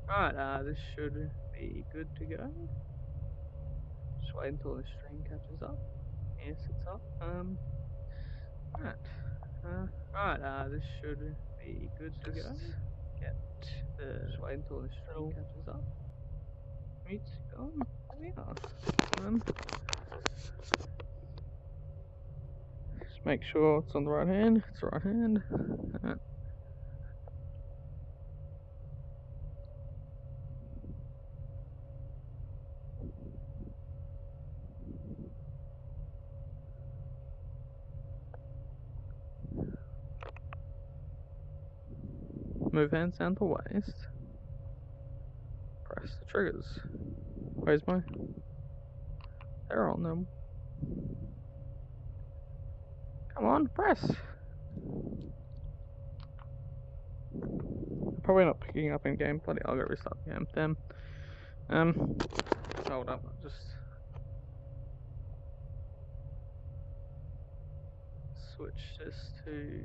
Right, this should be good to go. Just wait until the stream catches up. Yes, it's up. Right, this should be good to go. Get just wait until the stream catches up. Mute on. There we are. Just make sure it's on the right hand. It's the right hand. Move hands down to waist. Press the triggers. Where's my? They're on them. Come on, press. Probably not picking up in game. Bloody, I'll go restart the game. Damn. Hold up. Just switch this to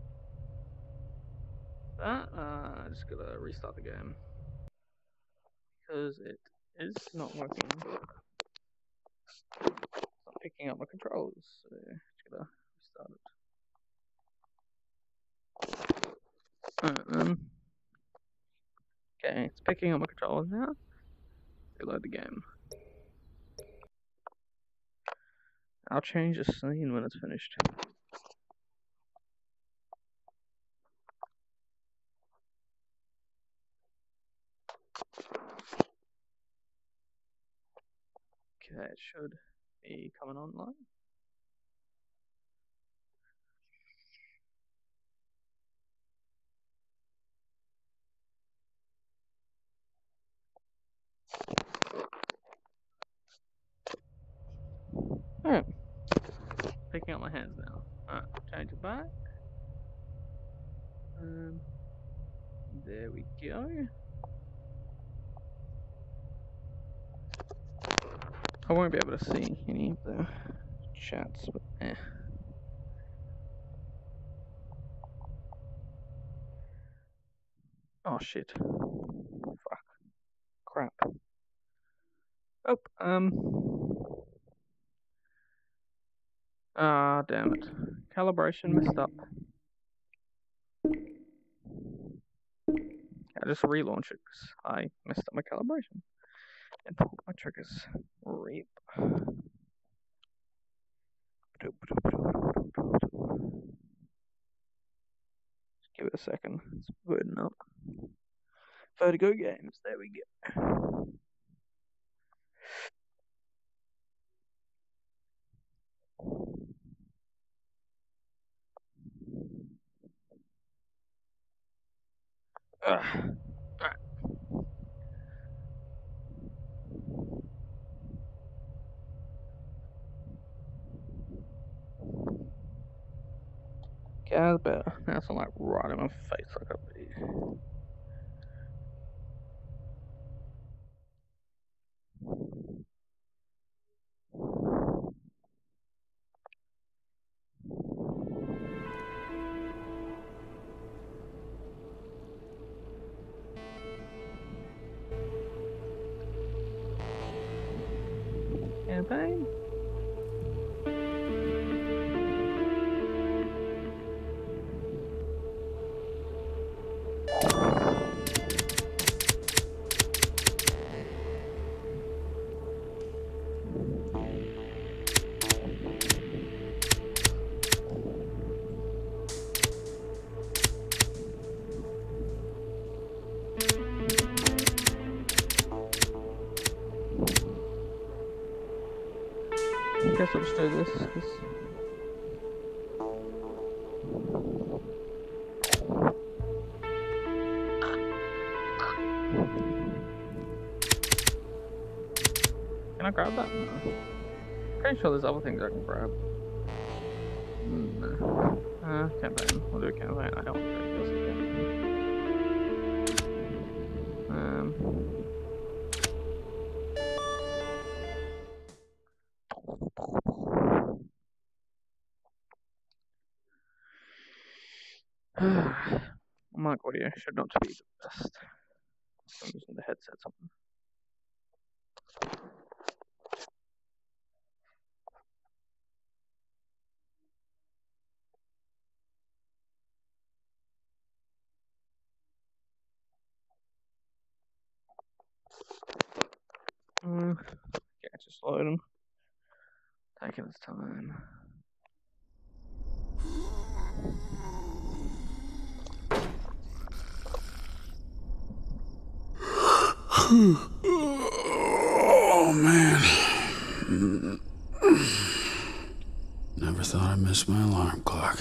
that. Just gotta restart the game because it is not working. It's not picking up my controls, so just gotta restart it. Okay, it's picking up my controllers now. Reload the game. I'll change the scene when it's finished. Okay, it should be coming online. Alright. Picking up my hands now. Alright, change it back. There we go. I won't be able to see any of the chats, but eh. Oh shit. Fuck. Crap. Oh, ah, damn it. Calibration messed up. I'll just relaunch it because I messed up my calibration and pulled my triggers. Reap. Just give it a second. It's booting up. Vertigo games. There we go. Alright. Okay, that's better. Now it's not like right in my face like a bee. Campaign. I guess I'll just do this. Can I grab that? No. Pretty sure there's other things I can grab. No. Campaign. We'll do a campaign. I don't want to do this again. Mic audio should not be the best. I'm using the headset something. Okay, just load him. Taking its time. Oh, man. Never thought I'd miss my alarm clock.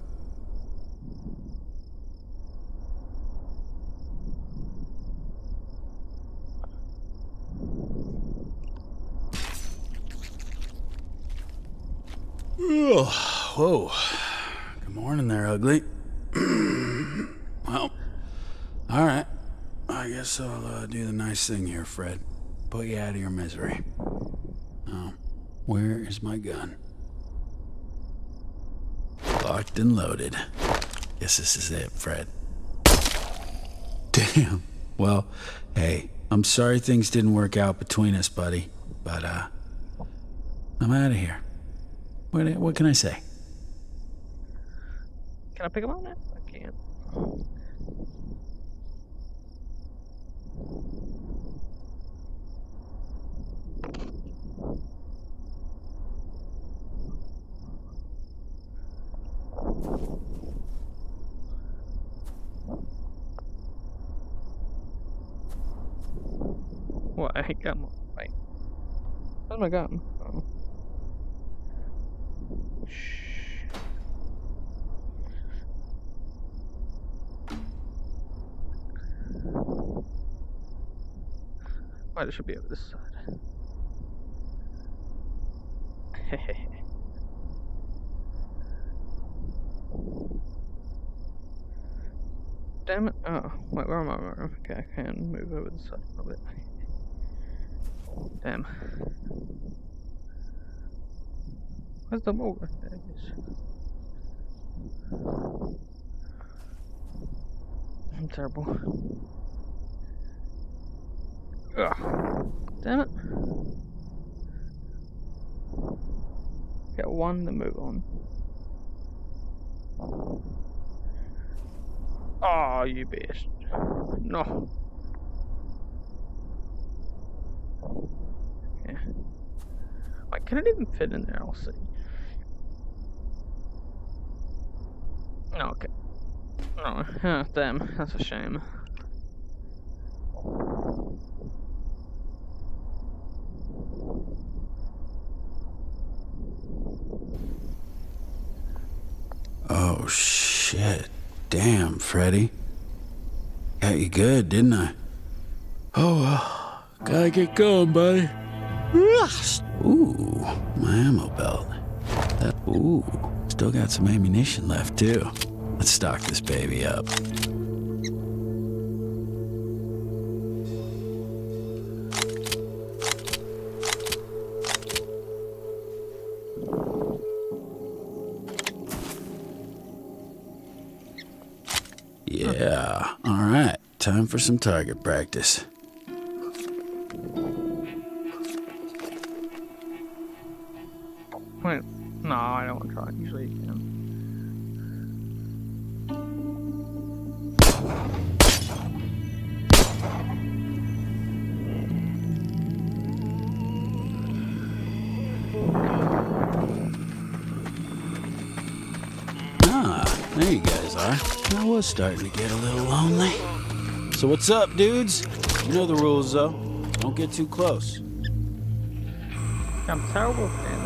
Whoa. Good morning there, ugly. Well, all right. I guess I'll do the nice thing here, Fred. Put you out of your misery. Now, where is my gun? Locked and loaded. Guess this is it, Fred. Damn. Well, hey, I'm sorry things didn't work out between us, buddy. But, I'm out of here. What can I say? Can I pick him up now? I can't. What? I got my. Wait. Where's my gun? Oh. Shh. Right, it should be over this side. Damn it. Oh, wait, where am I? Okay, I can move over this side a little bit. Damn. Where's the mortar? There it is. I'm terrible. Ugh. Damn it. Get one, then move on. Oh, you bitch. No. Yeah. Wait, can it even fit in there? I'll see. No, okay. Oh, yeah, damn. That's a shame. Oh, shit. Damn, Freddy. Got you good, didn't I? Oh, well. Gotta get going, buddy. Ooh, my ammo belt. Ooh, still got some ammunition left, too. Let's stock this baby up. Yeah, all right. Time for some target practice. Wait, no, I don't want to try it. Usually you can. Ah, there you guys are. I was starting to get a little lonely. So what's up, dudes? You know the rules, though. Don't get too close. I'm terrible at it.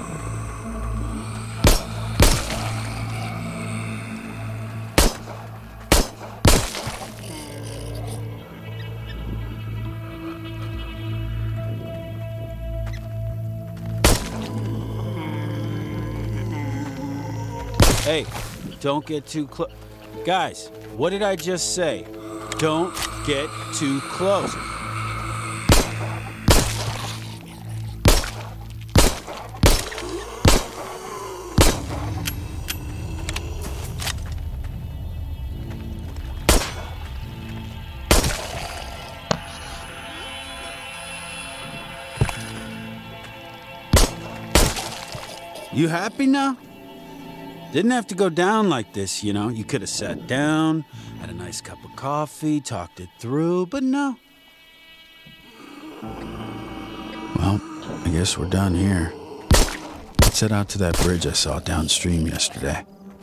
Hey, don't get too close. Guys, what did I just say? Don't get too close. You happy now? Didn't have to go down like this, you know. You could have sat down, had a nice cup of coffee, talked it through, but no. Well, I guess we're done here. Let's head out to that bridge I saw downstream yesterday.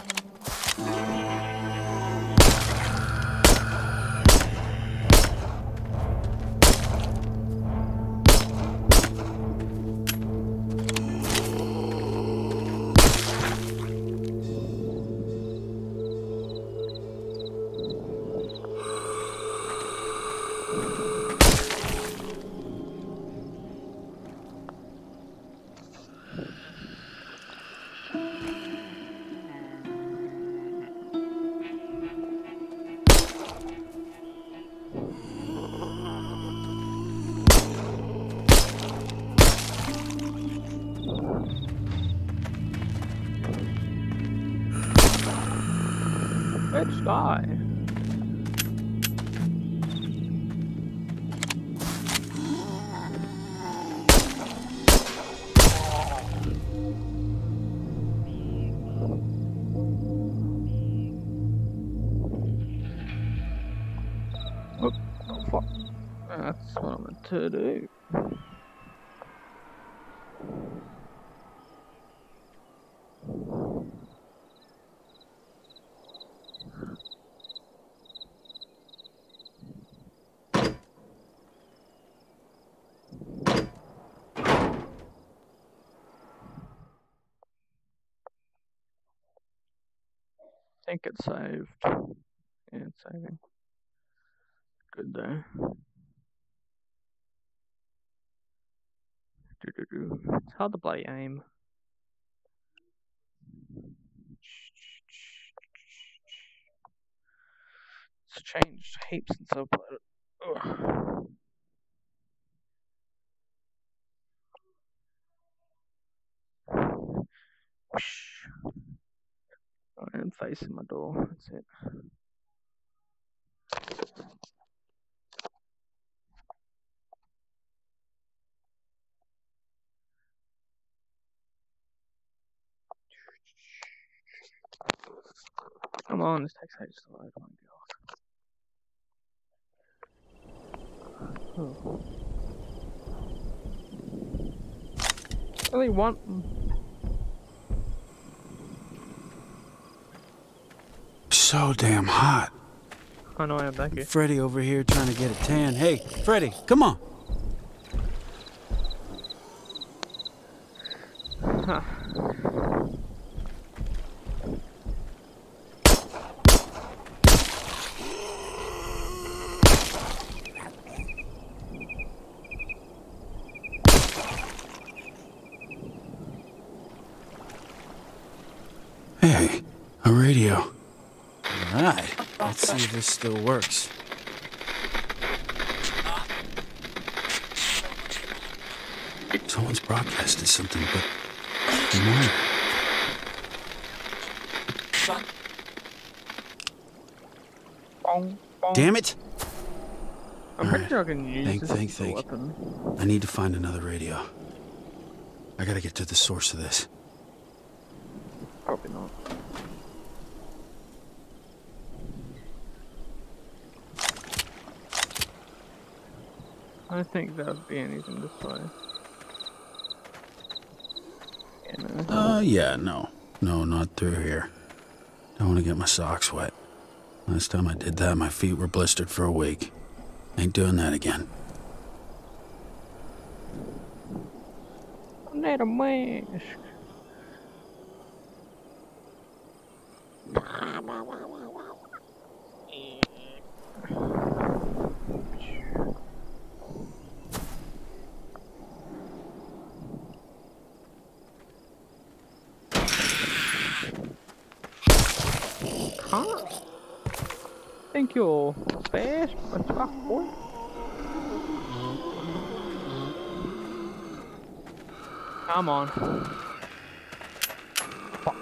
Let's die. Oh, fuck. That's what I meant to do. I think it's saved. Yeah, it's saving. Good there. It's hard to bloody aim. It's changed heaps since I played it. Ugh. I am facing my door. That's it. Come on, this takes ages to load. Oh my god. Oh. Only one. So damn hot. I know I am back here. Freddy over here trying to get a tan. Hey, Freddy, come on. Huh. Hey, a radio. All right, let's see if this still works. Someone's broadcasted something, but why? Bong, bong. Damn it! I'm pretty sure I can use this as a Think. weapon. I need to find another radio. I gotta get to the source of this. Probably not. I don't think there would be anything this way. Yeah, no. Yeah, no. No, not through here. Don't want to get my socks wet. Last time I did that, my feet were blistered for a week. Ain't doing that again. I need a mask. Huh? Think you're fast, but fuck boy. Come on. Fuck.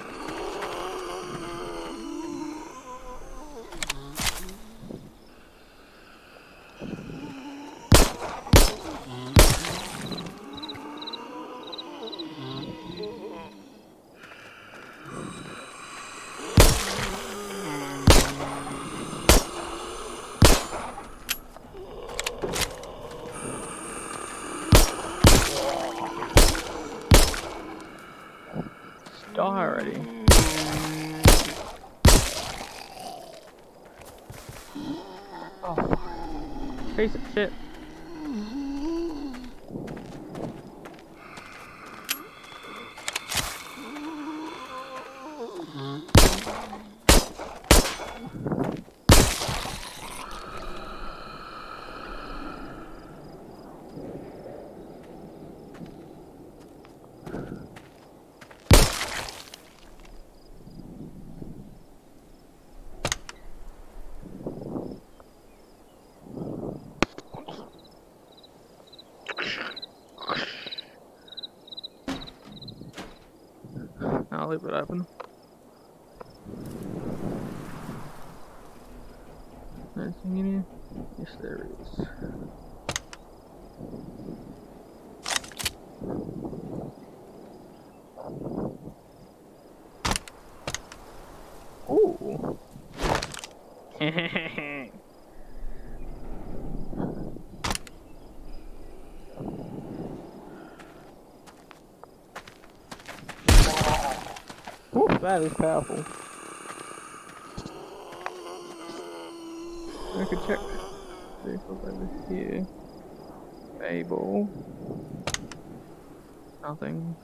already. Oh, fuck. Piece of shit. I'll leave it open. Anything in here? Yes, there is. Ooh. Ooh, that is powerful. I could check vehicles over here. Able. Nothing.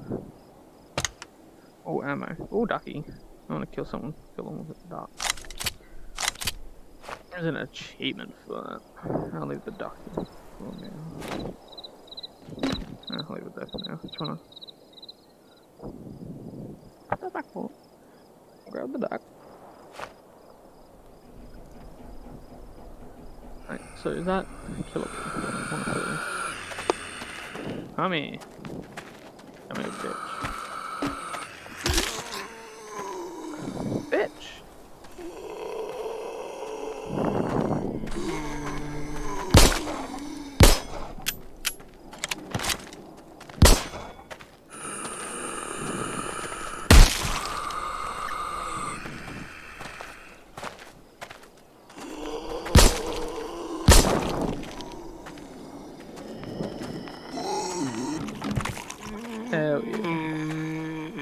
Oh, ammo. Oh, ducky. I want to kill someone. Kill them with a duck. There's an achievement for that. I'll leave the duck here for now. I'll leave it there for now. Just wanna put that back for. Grab the duck. Right, so is that killable? 1, 2. Come here. Come here, bitch. Bitch! Hell yeah.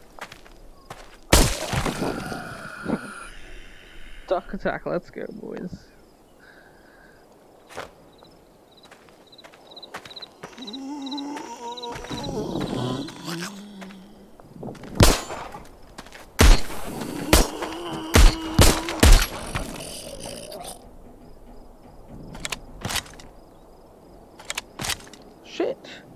Duck attack, let's go, boys. Shit!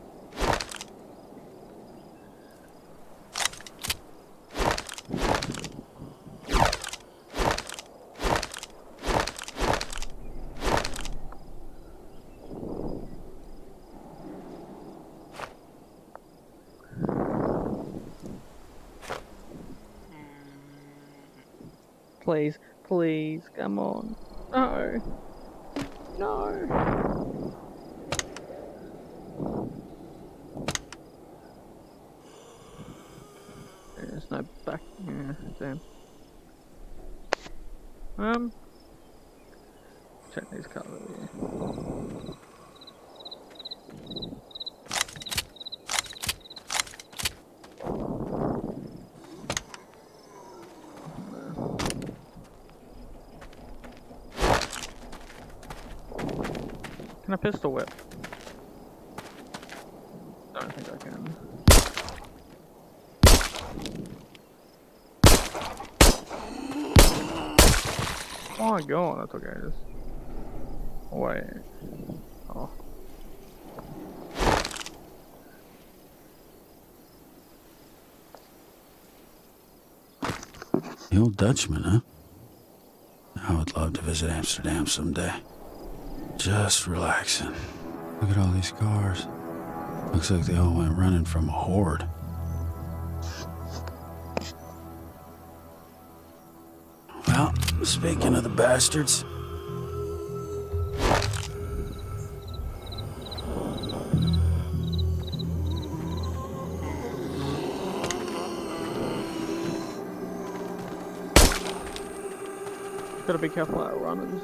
Please, please, come on. No. No. There's no back. Yeah, damn. Check these cars over here. Can I pistol whip? Don't think I can. Oh my god, that's okay. Just wait. Oh. The old Dutchman, huh? I would love to visit Amsterdam someday. Just relaxing. Look at all these cars. Looks like they all went running from a horde. Well, speaking of the bastards... Gotta be careful out runners.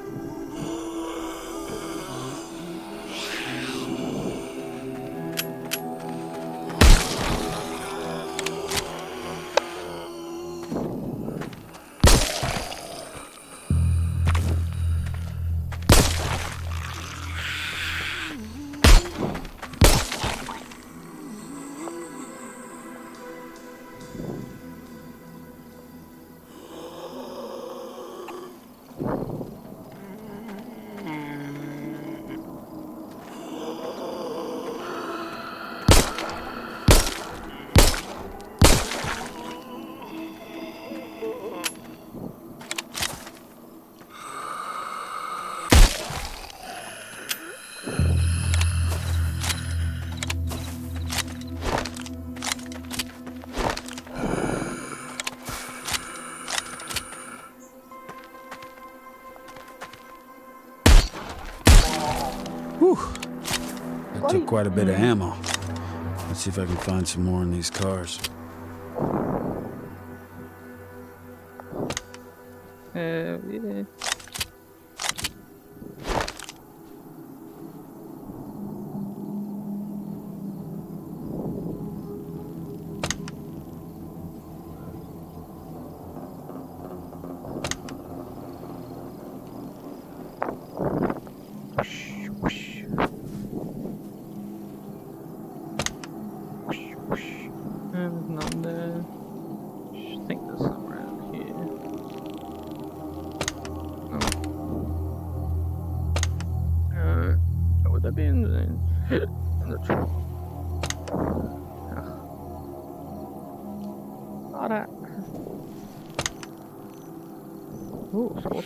Whew. That took quite a bit of ammo. Let's see if I can find some more in these cars. Yeah. There's none there. I think there's some around here. No. Would that be in the truck? Oh, that. Ooh, scorpion.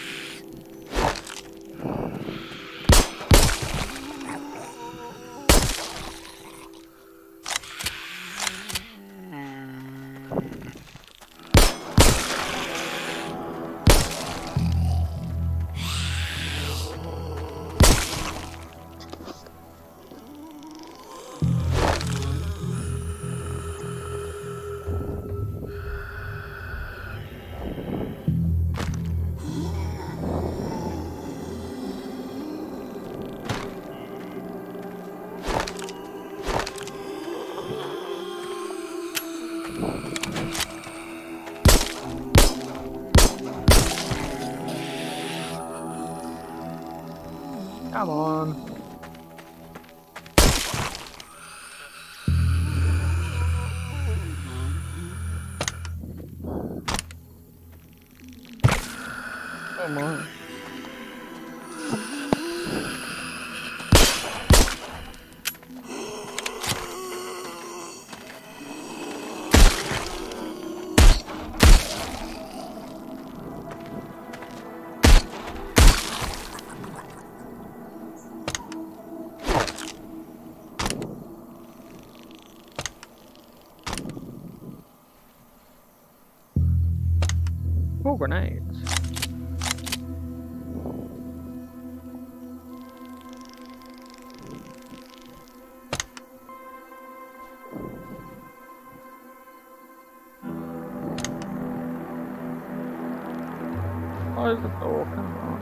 Come on. Come on. Oh, grenades. Close the door, come on.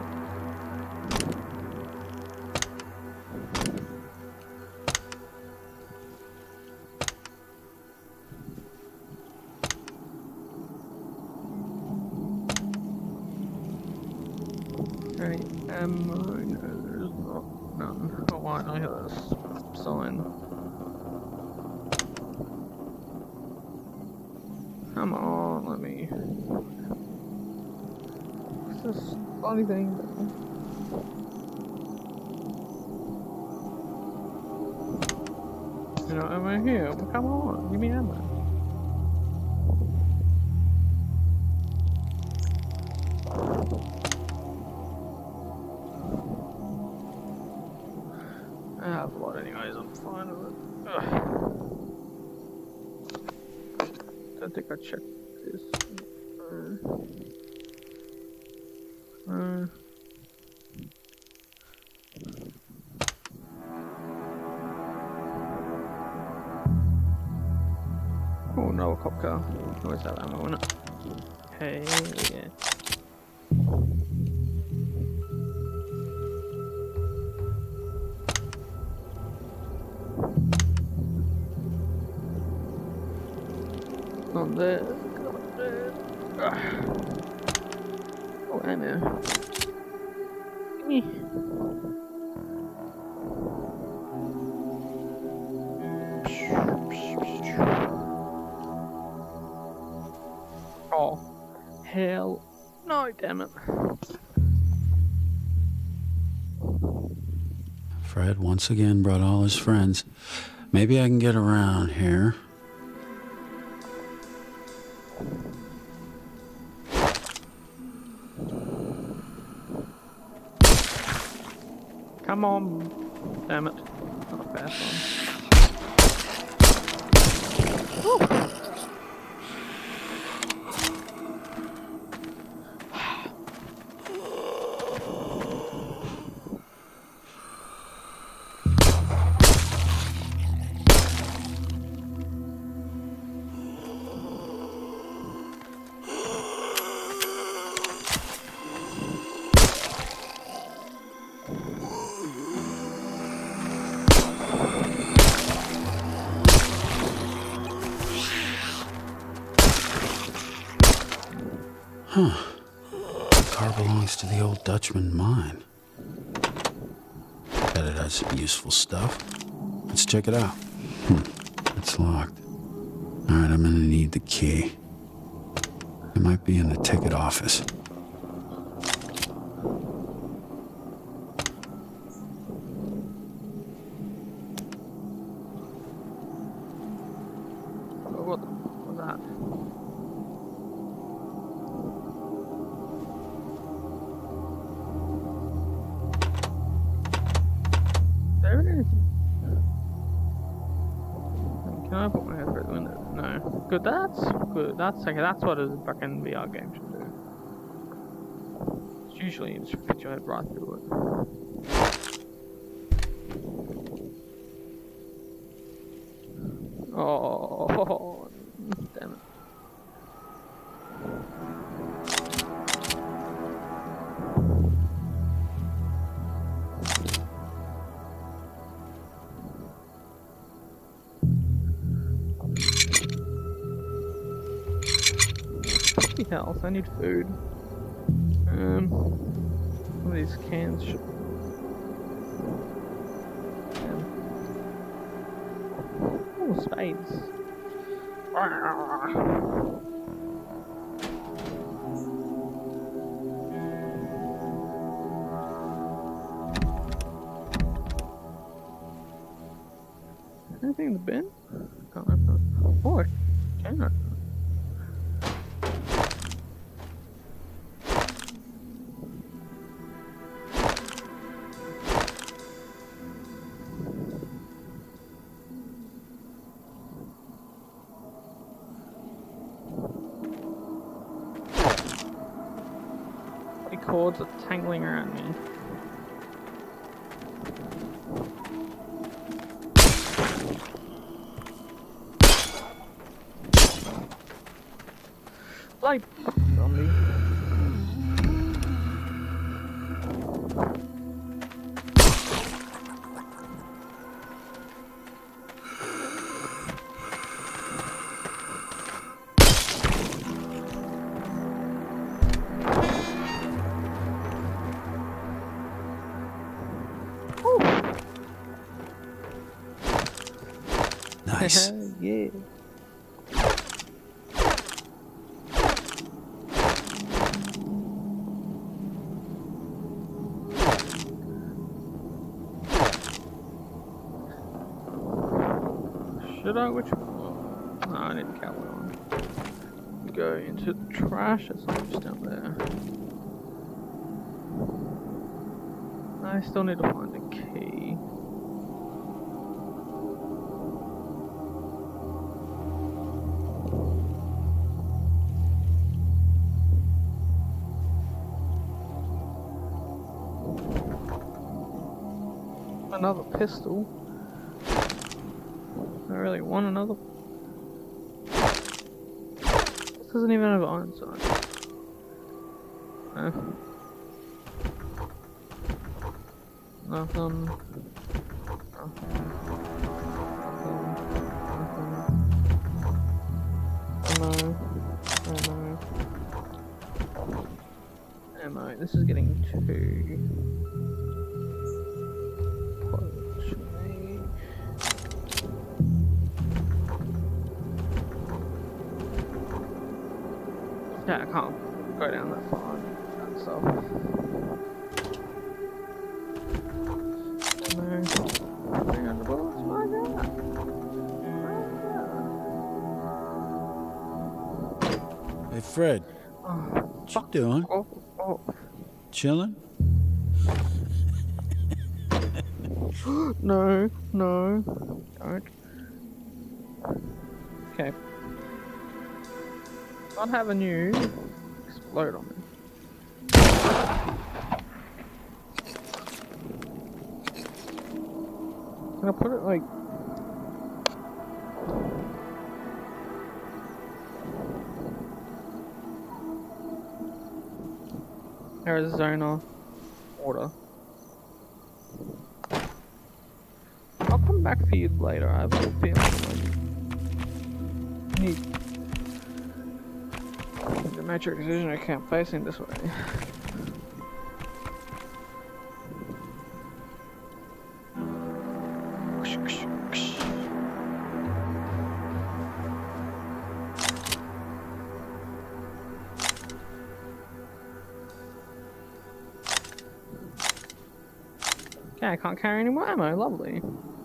Right, no, there's not none. Oh, why I hear this sign. Come on, let me. What's this funny thing? You know, over here. Come on, give me ammo. I have a lot anyways, I'm fine with it. Ugh. I think I checked this. Oh no, a cop car. Always have ammo in it. Hey, yeah. Not there. Not there. Oh, ammo. Gimme. Oh, hell no, damn it. Fred once again brought all his friends. Maybe I can get around here. Come on, damn it. Not a fast one. The car belongs to the old Dutchman mine. Bet it has some useful stuff. Let's check it out. It's locked. Alright, I'm gonna need the key. It might be in the ticket office. What was that? There it is. Can I put my head through the window? No. Good, that's good. That's okay, that's what a fucking VR game should do. It's usually you just fit your head right through it. Oh, damn it. What else? I need food. Some of these cans should. Oh, spades. Anything in the bin? Can't open it. Oh, I can open it. Cords are tangling around me. Like zombie. Nice. Yeah. Should I? Which one? No, I need to count one on. Go into the trash. It's not just down there. I still need to find a key. Another pistol. I really want another. This doesn't even have iron sights. No. Nothing. Nothing. Ammo. This is getting too. Yeah, I can't go down that far and that stuff. No. 300 bullets? Why not? Hey, Fred. What you doing? Chilling? No, no. Don't. Okay. Not having you explode on me. Can I put it like... Arizona order. I'll come back for you later. I have a feeling like... need... made your decision to camp facing this way. Okay, I can't carry any more ammo, lovely.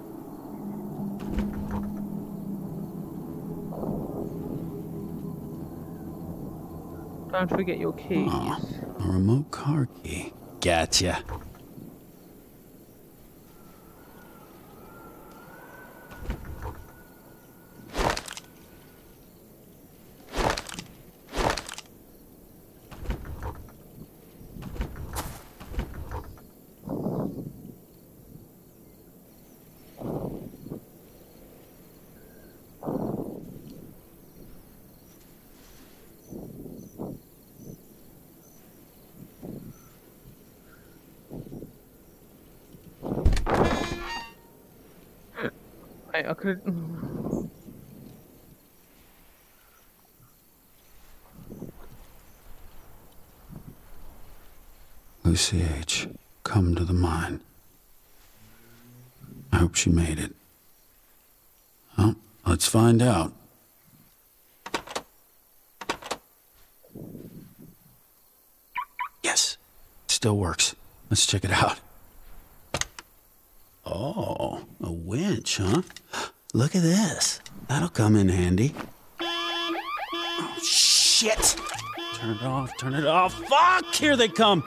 Don't forget your keys. Oh, a remote car key. Gotcha. I could. Lucy H. Come to the mine. I hope she made it. Well, let's find out. Yes, still works. Let's check it out. Oh, a winch, huh? Look at this. That'll come in handy. Oh, shit! Turn it off, turn it off. Fuck! Here they come!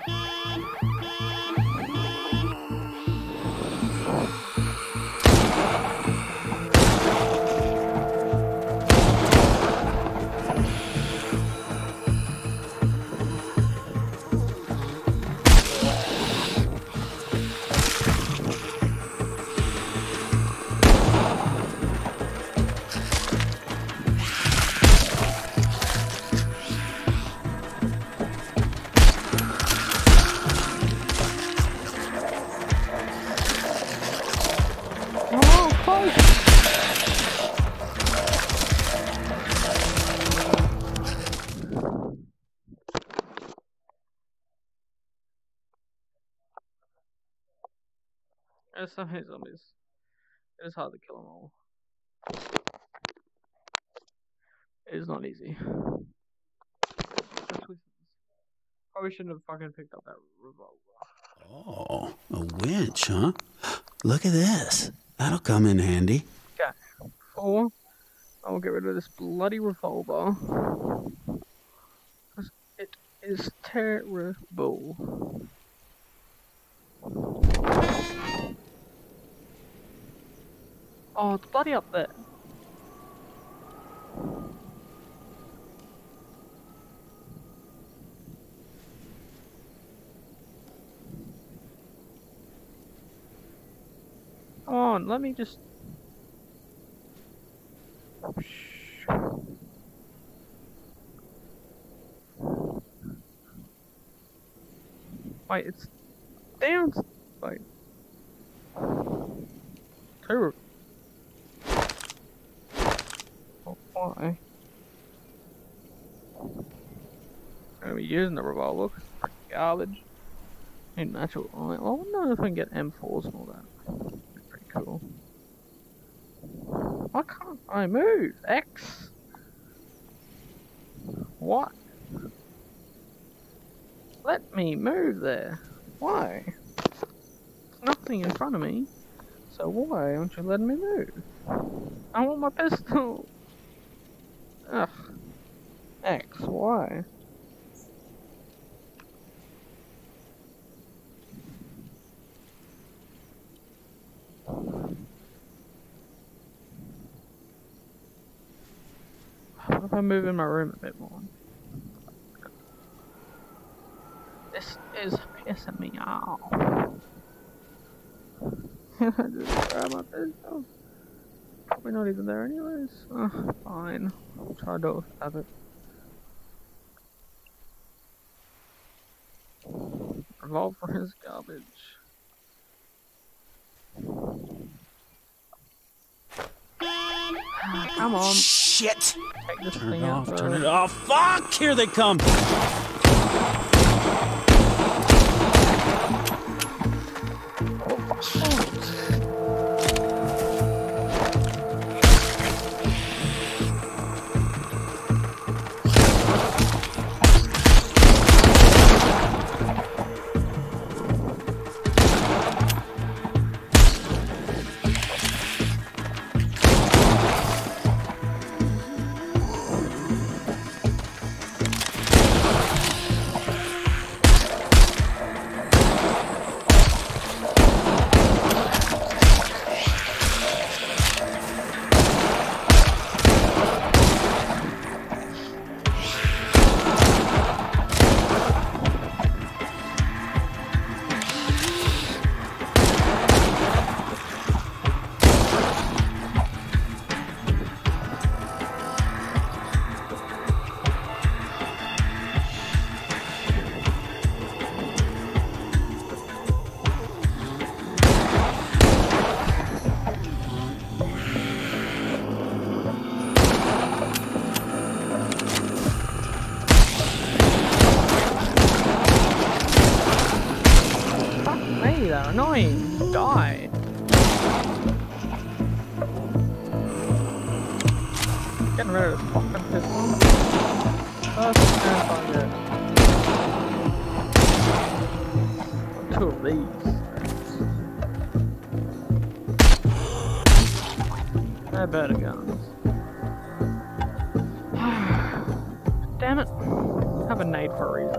There's so many zombies. It is hard to kill them all. It is not easy. Probably shouldn't have fucking picked up that revolver. Oh, a winch, huh? Look at this. That'll come in handy. Okay. Or I will get rid of this bloody revolver. Because it is terrible. Oh, it's bloody up there. Come on, let me just... Wait, it's down... Wait. Terrible. Oh, why? I'm gonna be using the revolver because it's pretty garbage. Need natural light. Well, I wonder if I can get M4s and all that. That's pretty cool. Why can't I move? X? What? Let me move there. Why? There's nothing in front of me. So why aren't you letting me move? I want my pistol. Ugh. X, why? What if I move in my room a bit more? This is pissing me off. I just grab my pistol. Probably not even there anyways. Fine. I'll try to have it. Revolver is garbage. Come on. shit! Take this Turn thing it out off, turn first. it off. Fuck! Here they come! Hey, they're annoying. Die. Getting rid of this fucking pistol. First and target. Two of these. They're better guns. Damn it. Have a nade for a reason.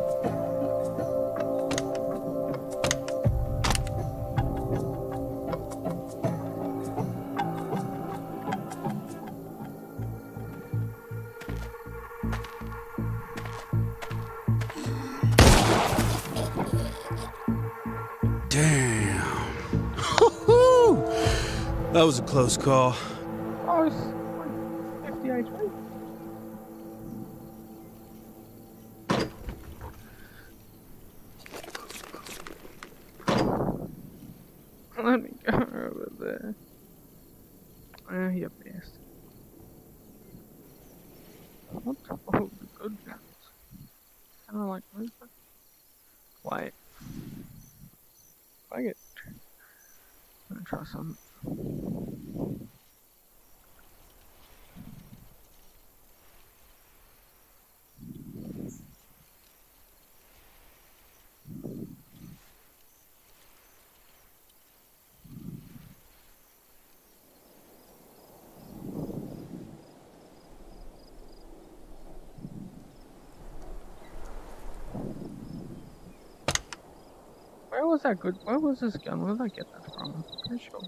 Damn. That was a close call. Oh, it's like 50 HP. Let me go over there. You best. What the fuck? Good guns. Kind of like movement. Wait. Fuck it. I'm gonna try some. Where was that good? Where was this gun? Where did I get that from? Pretty sure.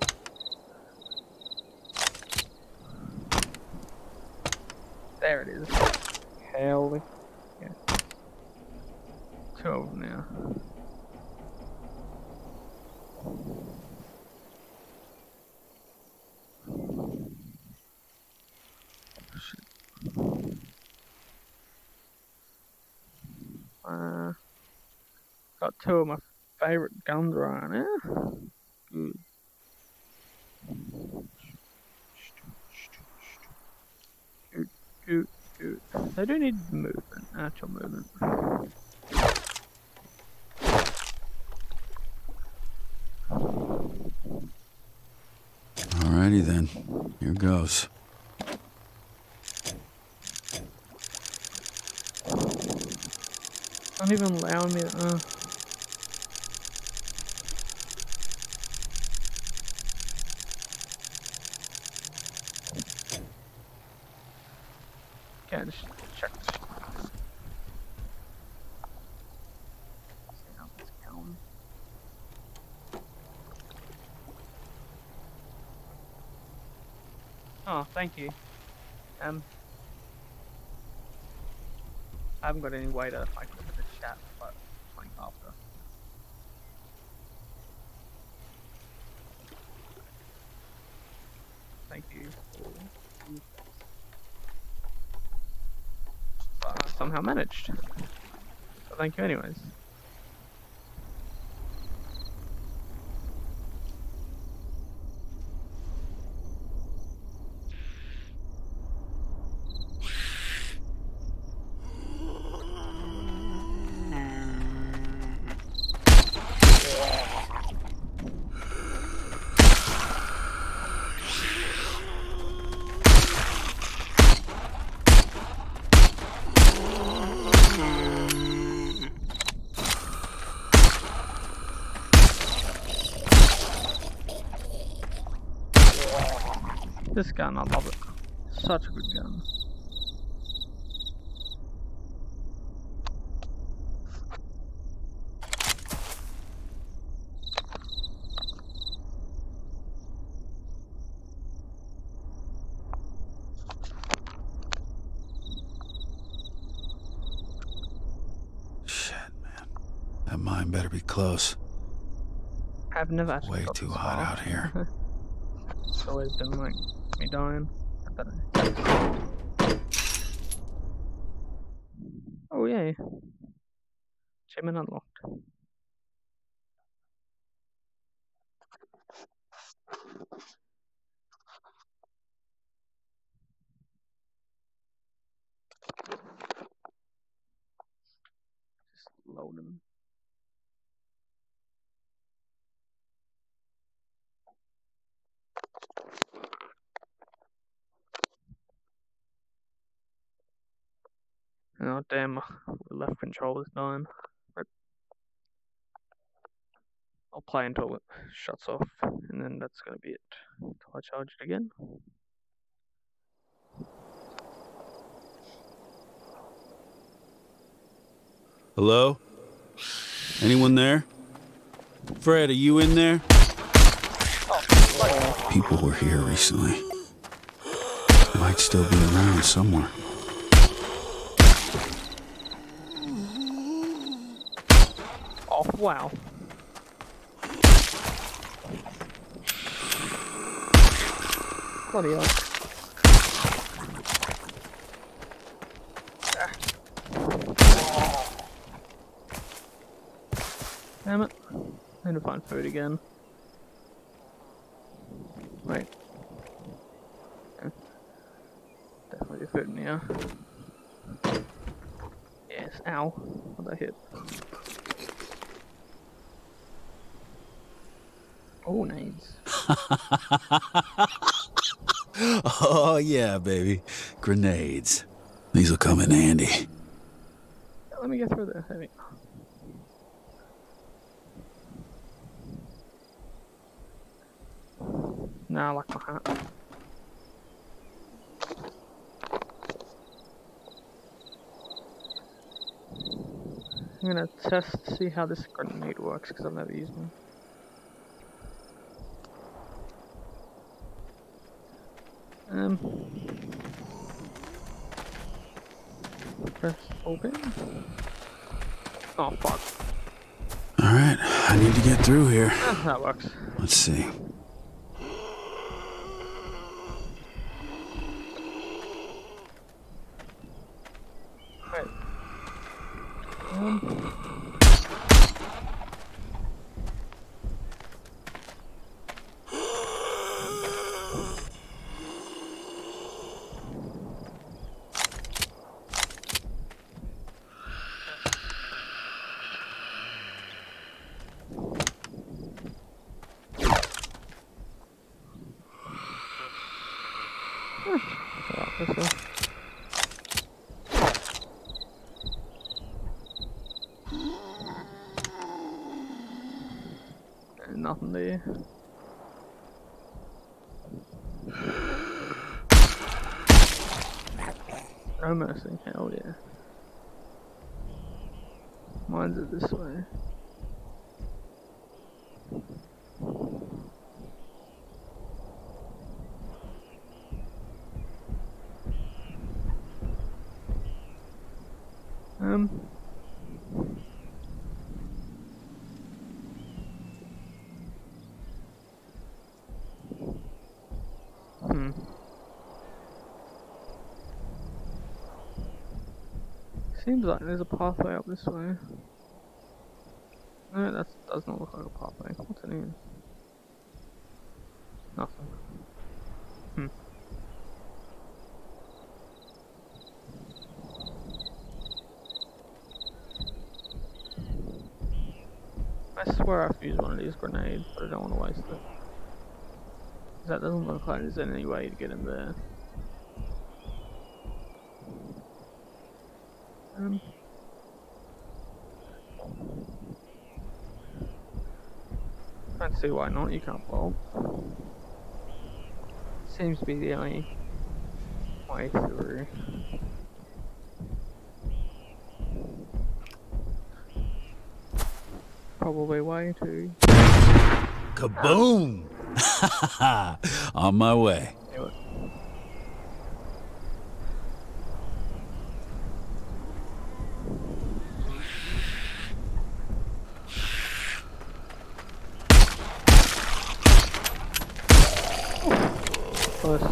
There it is. Hell. Yeah. Two of them now. Shit. Got two of my favorite guns right now. Good. Shoot. They do need movement, actual movement. Alrighty then. Here goes. Don't even allow me to. Okay, just check this. See how this going. Oh, thank you. I haven't got any way to like look at the chat, but like after. Thank you. But I somehow managed. So thank you anyways. This gun, I love it. Such a good gun. Shit, man. That mine better be close. I've never actually Way got too this hot far. out here. It's always been like me dying. I don't know. Oh yay. Achievement unlocked. Just loading. Oh damn, the left control is dying. Right. I'll play until it shuts off, and then that's gonna be it. Until I charge it again. Hello? Anyone there? Fred, are you in there? People were here recently. They might still be around somewhere. Oh wow. Bloody hell. Damn it. I need to find food again. Wait. Yeah. Definitely food in here. Yes, ow. What did I hit? Oh, nades. Oh, yeah, baby. Grenades. These'll come in handy. Let me get through there. There we go. Now I like my hat. I'm gonna test to see how this grenade works because I've never used one. Press open. Oh fuck. Alright, I need to get through here. That works. Let's see. Right. Nothing there. No mercy, hell yeah. Mine's it this way. Seems like there's a pathway up this way. No, that does not look like a pathway. What's in here? Nothing. I swear I've used one of these grenades, but I don't want to waste it. That doesn't look like there's any way to get in there. I don't see why not, you can't vault. seems to be the only way through. Probably way too. Kaboom! On my way. Knew it. Close.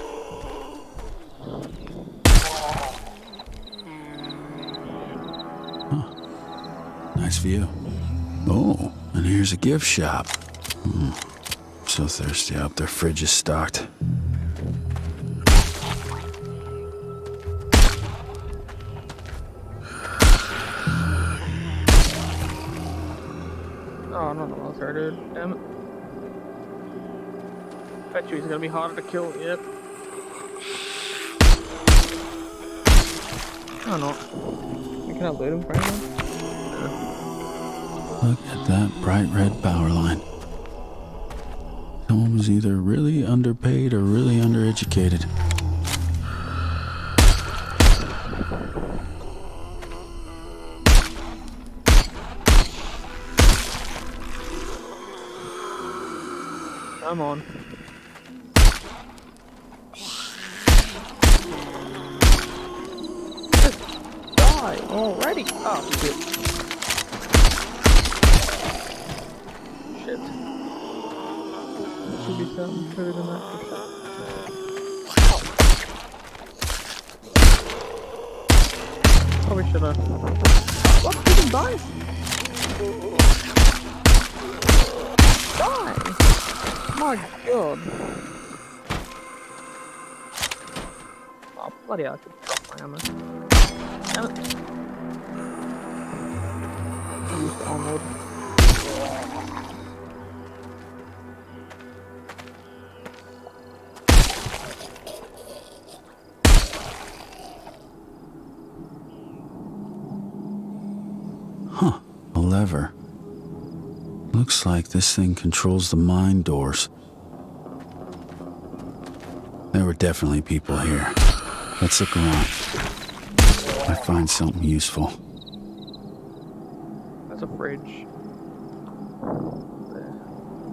Nice view. Oh, and here's a gift shop. So thirsty. I hope their fridge is stocked. Oh, not the monster, dude. Damn it. Bet you he's gonna be harder to kill. Yep. Oh, no. Can I loot him for anything? Look at that bright red power line. Someone was either really underpaid or really undereducated. Come on. Just die already. Oh, shit. Shit. There should be something better than that for sure. Probably should have. What? He didn't die? Die! My god. Oh, bloody hell, I could drop my ammo. Damn it. Use the onward. Huh, a lever. Looks like this thing controls the mine doors. There were definitely people here. Let's look around. Might find something useful. That's a fridge. There.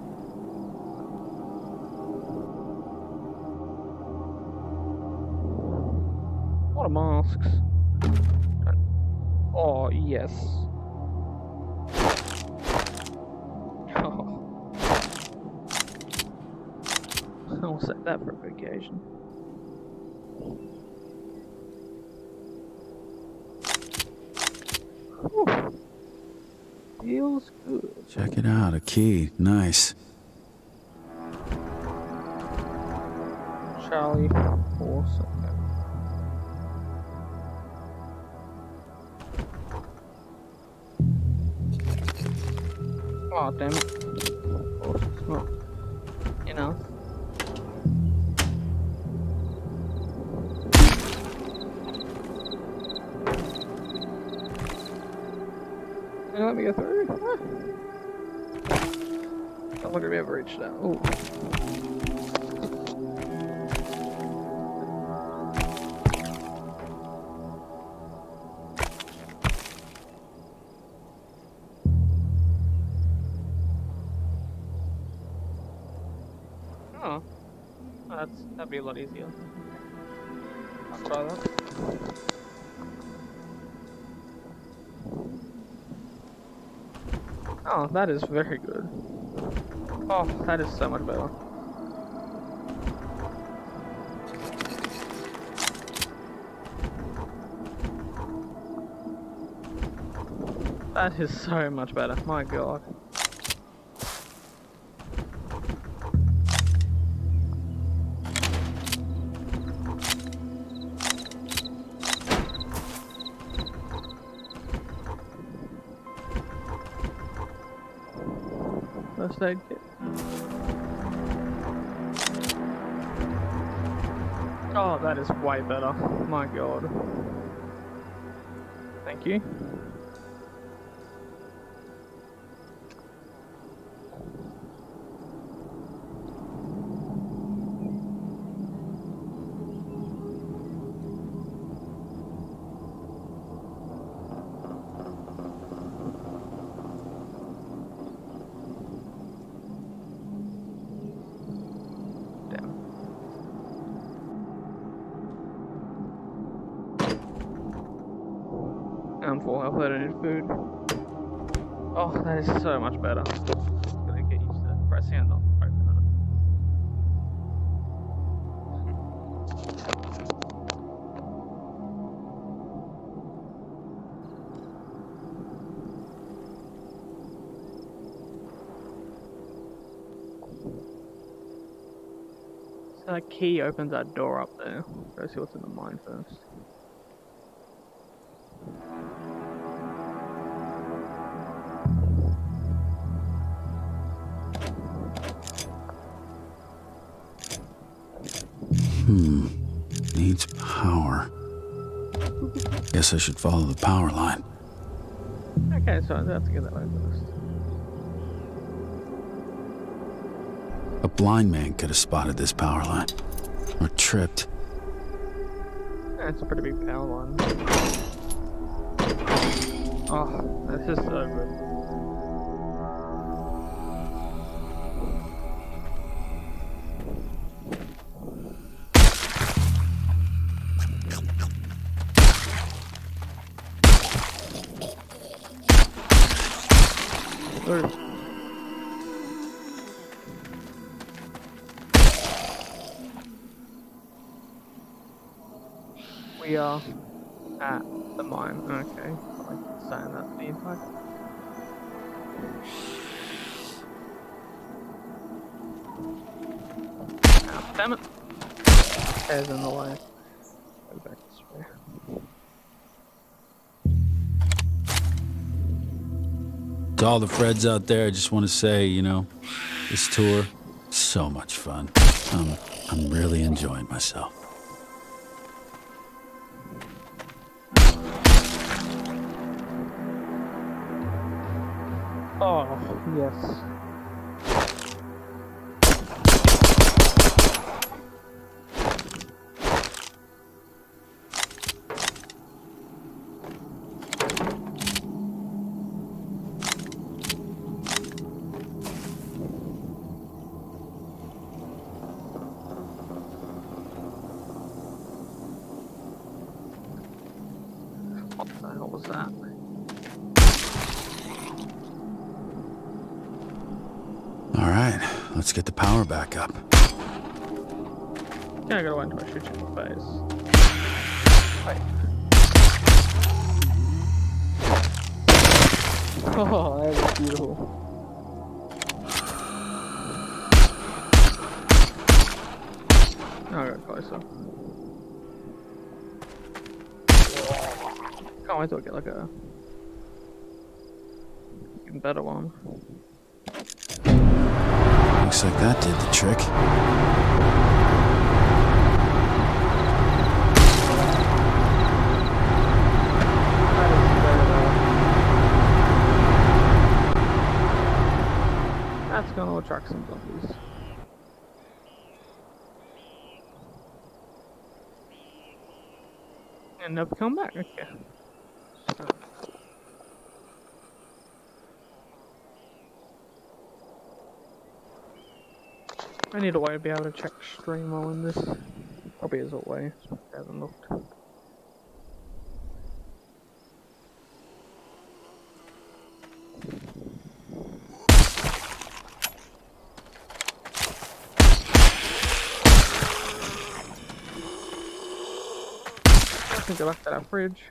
What are masks? Oh, yes. Oh. I'll set that for a vacation. Whew. Feels good. Check it out, a key. Nice. Charlie horse. Okay. Oh, damn it. Of course, it's not enough. Can you let me go through? I'm not gonna be able to reach that. Ooh. Oh. That'd be a lot easier. I'll try that. Oh, that is very good. Oh, that is so much better. That is so much better. My god. First aid kit. Oh, that is way better. My god. Thank you. on full health, I don't need food. Oh, that is so much better. Gotta get used to pressing and not open it. So that key opens that door up there. Go see what's in the mine first. Needs power. Guess I should follow the power line. Okay, so I have to get that way first. A blind man could have spotted this power line. Or tripped. That's a pretty big power line. Oh, this is so good. We are at the mine. Okay, I like saying that the entire. Ah, damn it! Stairs in the way. Go back this way. To all the Freds out there, I just want to say, you know, this tour, so much fun. I'm really enjoying myself. Oh, yes. What the hell was that? Alright, let's get the power back up. Yeah, I gotta wait until I shoot you in the face. Wait. Oh, that was beautiful. Now I got closer. Can't wait till I get like a even better one. Looks like that did the trick. That's gonna attract some zombies. And never come back, okay. I need a way to be able to check stream while in this. Probably is a way, I haven't looked. I think I left that out fridge.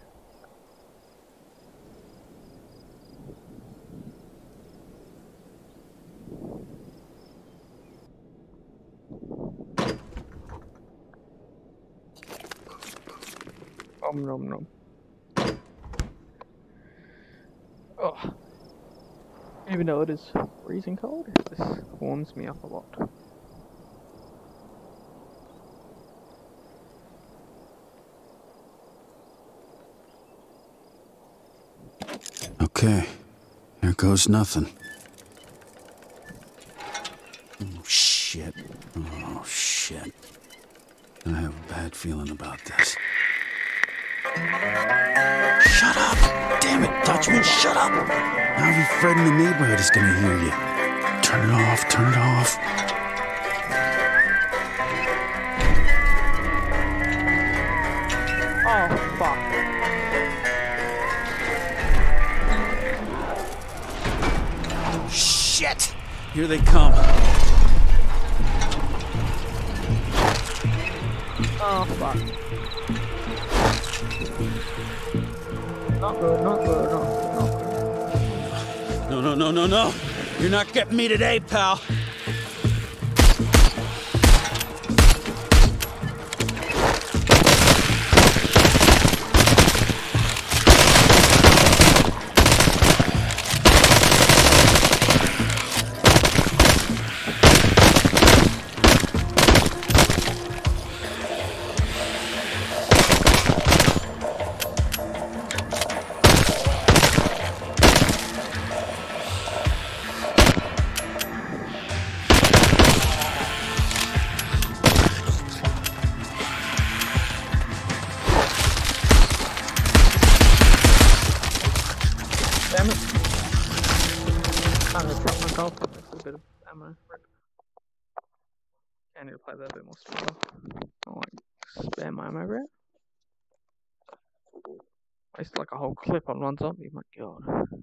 Nom nom. Oh. Even though it is freezing cold, this warms me up a lot. Okay, here goes nothing. Oh shit. Oh shit. I have a bad feeling about this. Shut up! Damn it, Dutchman, shut up! Now every Fred in the neighborhood is gonna hear you. Turn it off, turn it off. Oh, fuck. Here they come. Oh, fuck. Not good, not good, not good. No. You're not getting me today, pal. Damn it. I'm gonna drop myself, but there's a bit of ammo. I need to play that a bit more smarter. I like spare my ammo rate. Waste like a whole clip on one zombie, my god.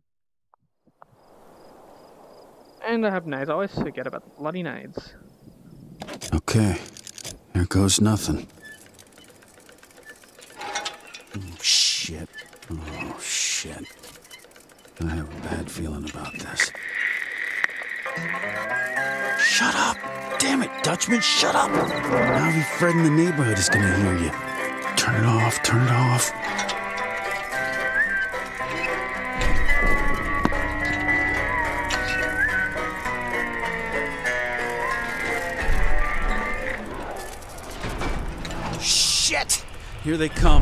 And I have nades. I always forget about the bloody nades. Okay, here goes nothing. Oh, shit. Oh, shit. I have a bad feeling about this. Shut up! Damn it, Dutchman, shut up! Now every Fred in the neighborhood is gonna hear you. Turn it off, turn it off. Shit! Here they come.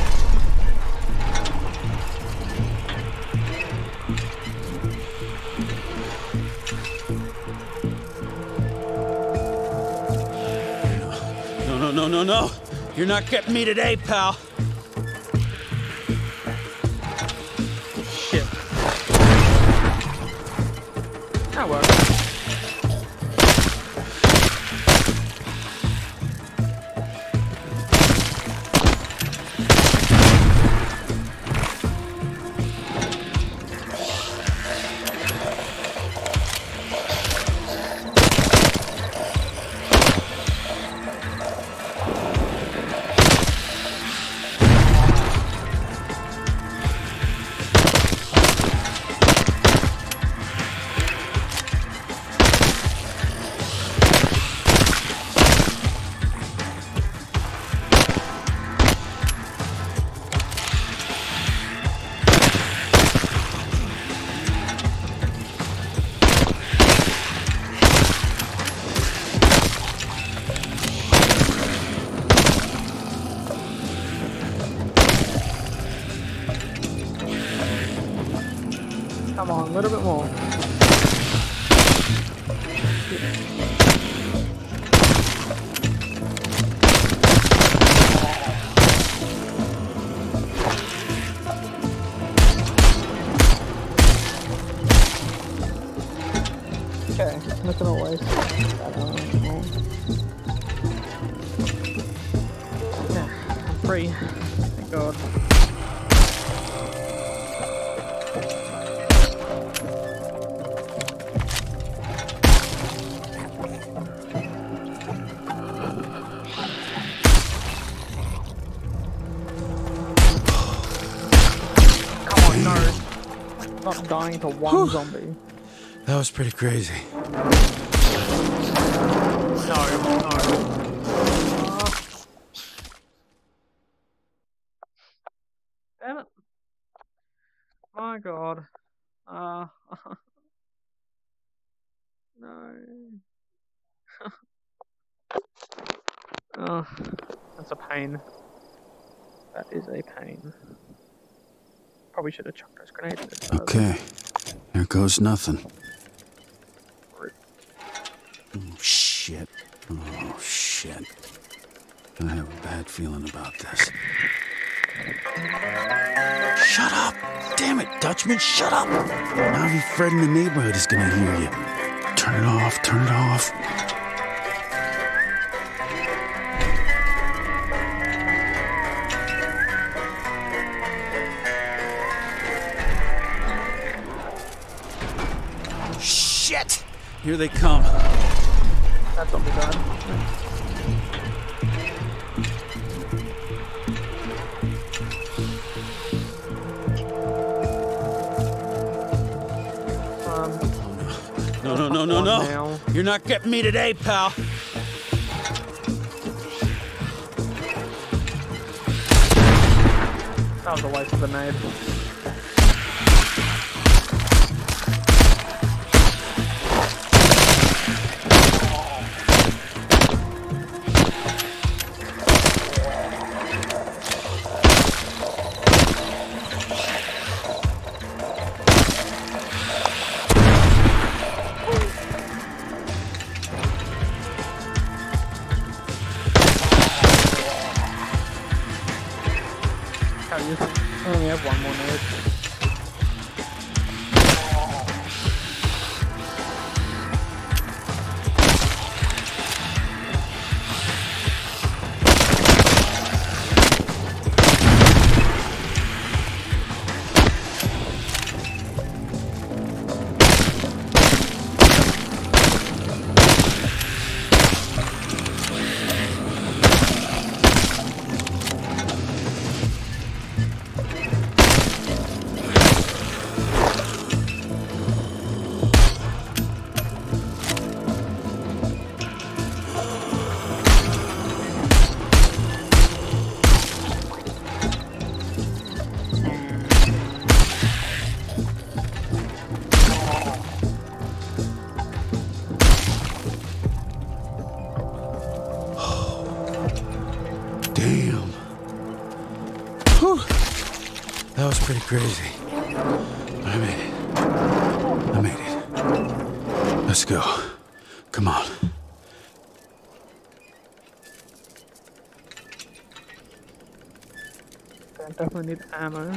No. You're not getting me today, pal. Shit. That works. Come on, a little bit more. Okay, nothing always. Yeah, I'm free. Thank God. Not dying to one zombie. That was pretty crazy. No. Damn it. My god. No. That's a pain. That is a pain. Probably should have chucked those grenades in this. Okay, here goes nothing. Oh, shit. Oh, shit. I have a bad feeling about this. Shut up! Damn it, Dutchman, shut up! Now every Fred in the neighborhood is gonna hear you. Turn it off, turn it off. Shit! Here they come. That's what we got. No. You're not getting me today, pal. That was a waste of a nade. I only have one more nade. Damn. Whew. That was pretty crazy. But I made it. I made it. Let's go. Come on. I definitely need ammo.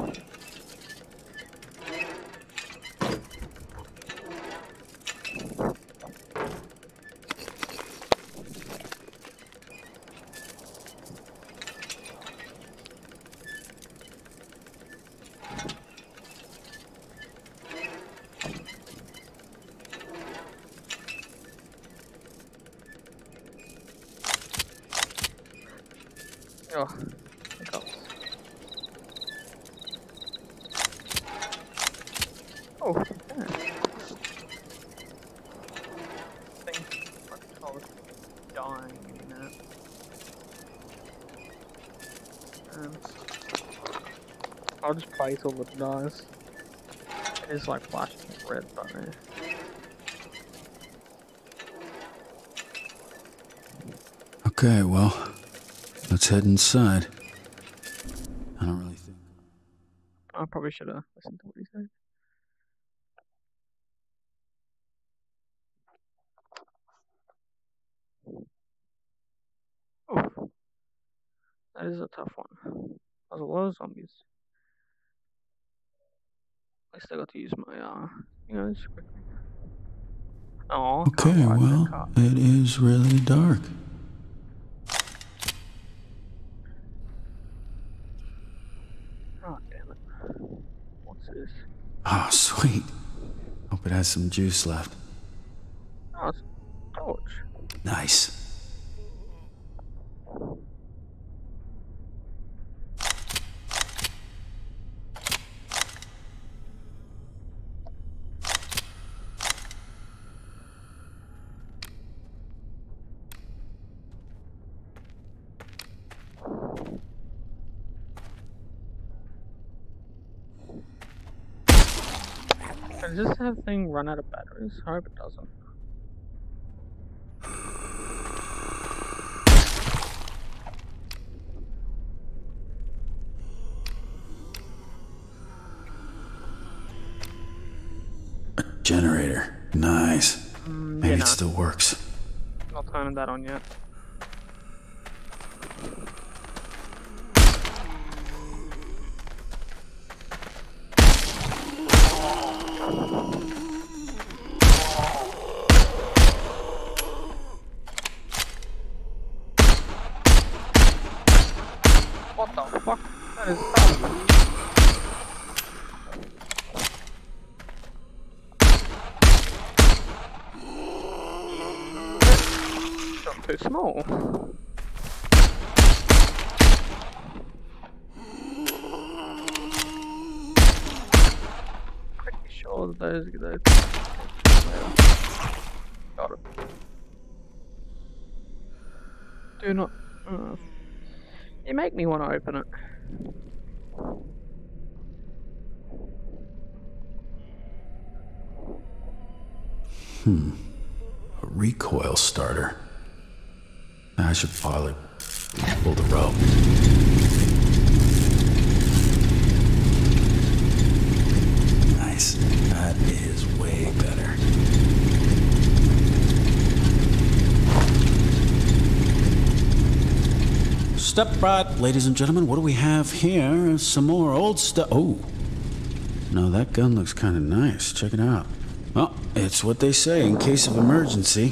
Oh, it goes. Oh, yeah. I think I was dying in that. I'll just play till it dies. It is like flashing red button. Okay, well, let's head inside. I don't really think. I probably should have listened to what he said. Oh, that is a tough one. There's a lot of zombies. At least I got to use my, quickly. Oh, Okay, well, it is really dark. Oh, damn it. What's this? Oh, sweet. Hope it has some juice left. Oh, it's a torch. Nice. Does this have thing run out of batteries? I hope it doesn't. A generator. Nice. Maybe it still works. Not turning that on yet. What the fuck? That is tough. Too small. Pretty sure that those. Got it. Do not. You make me want to open it. A recoil starter. I should probably pull the rope. Nice. That is way better. Step right, ladies and gentlemen. What do we have here? Some more old stuff. Oh. No, that gun looks kind of nice. Check it out. Well, it's what they say in case of emergency.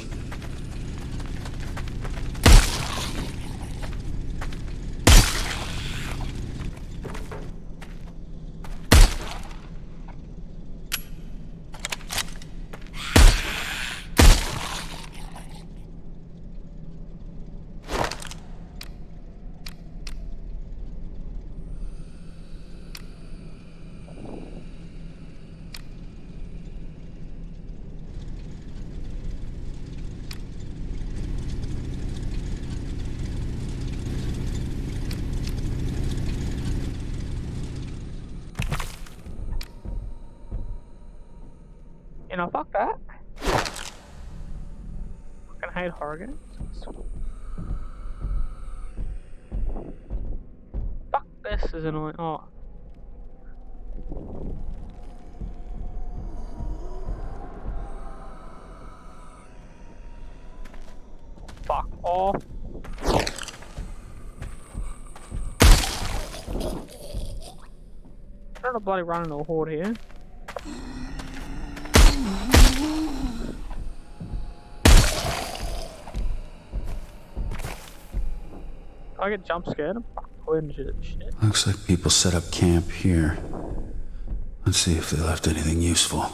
You know, fuck that. Fucking hate horror games. Fuck, this is annoying. Oh. Fuck off. Trying to bloody run into a horde here. I get jump scared. I'm fucking shit. Looks like people set up camp here. Let's see if they left anything useful.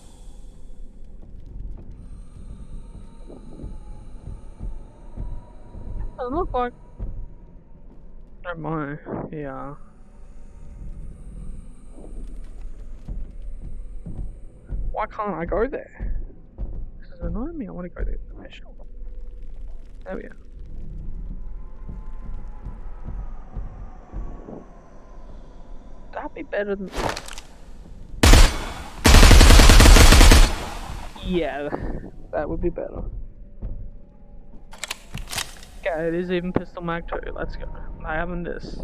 Doesn't look like. Never mind. Yeah. Why can't I go there? This is annoying me. I want to go there professional. There we go. That'd be better than. Yeah, that would be better. Okay, it is even pistol mag 2. Let's go. I haven't this.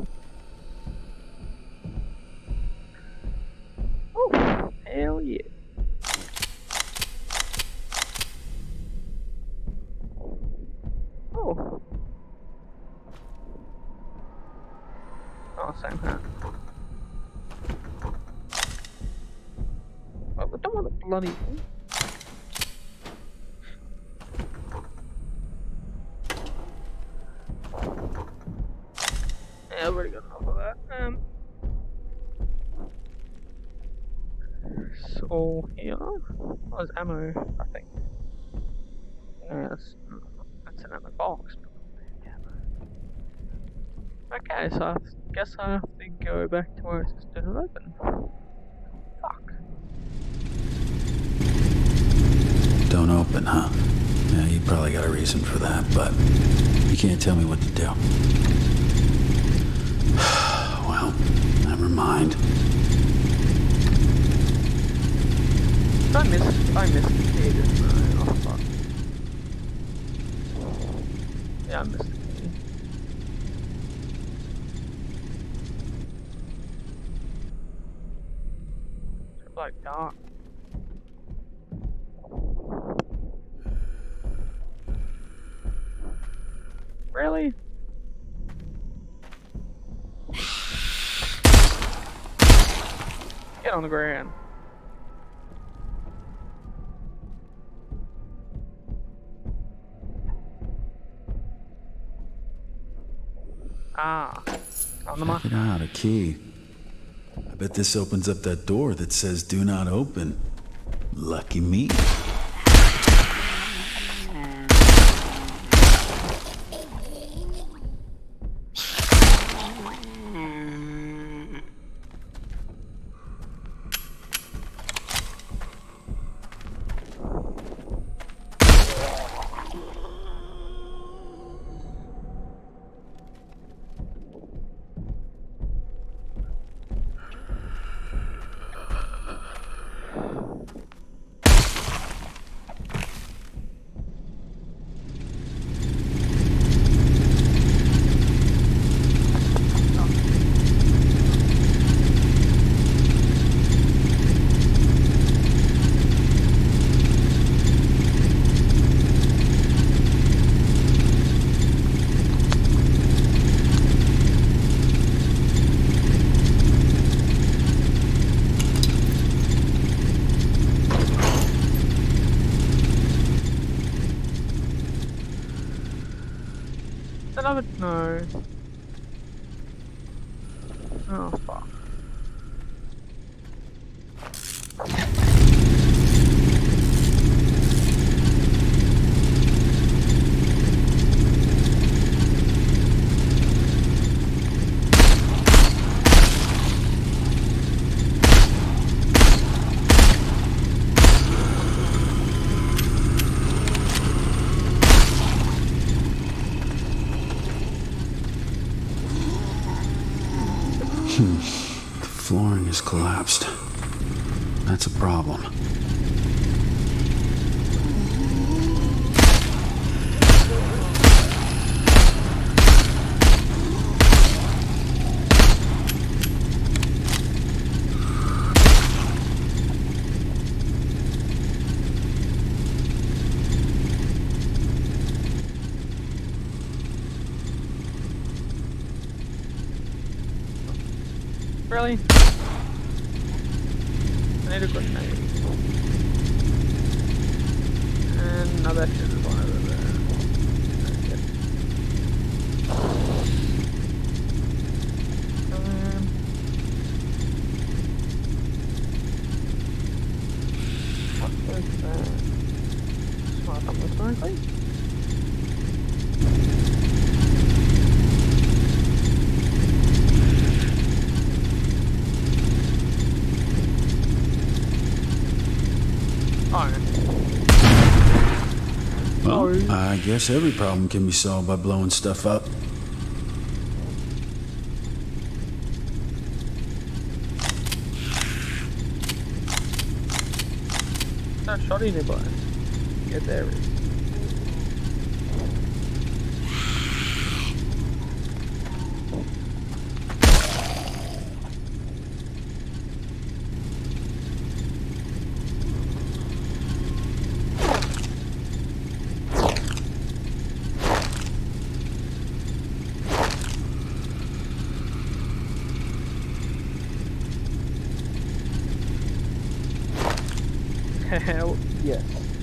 Oh, hell yeah. Oh. Oh, same hat. Oh, I don't want the bloody. Yeah, I've already got enough of that. So here, there's ammo, I think. No, that's an ammo box. Okay, so I guess I have to go back to where it's still open. Fuck. Don't open, huh? Yeah, you probably got a reason for that, but you can't tell me what to do. Well, never mind. I missed the key, didn't I? Oh, fuck. Yeah, I missed the key. It's like dark. Really? Get on the ground. Ah, on the mark. Check it out, a key. I bet this opens up that door that says do not open. Lucky me. Another no. Oh fuck. The flooring has collapsed. That's a problem. Really? I need a grenade. And no, that shit is one over there. Okay. What is that? Smart on this correctly? Well, I guess every problem can be solved by blowing stuff up. Not shot anybody. Yeah, there is. Hell yes.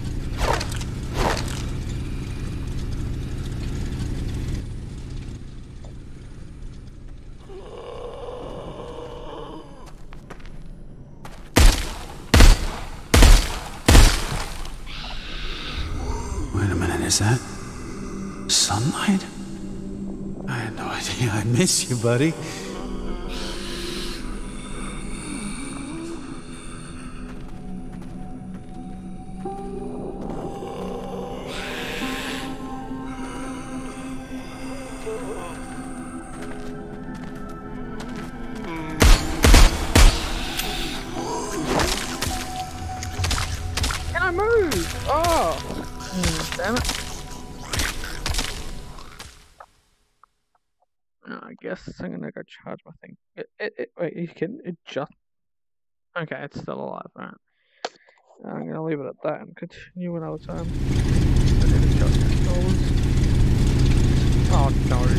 Wait a minute, is that sunlight? I had no idea. I miss you, buddy. Can I move? Oh! Damn it. No, I guess I'm gonna go charge my thing. Wait, you can. It just. Okay, it's still alive, right? I'm gonna leave it at that and continue another time. I need to charge controllers. Oh no.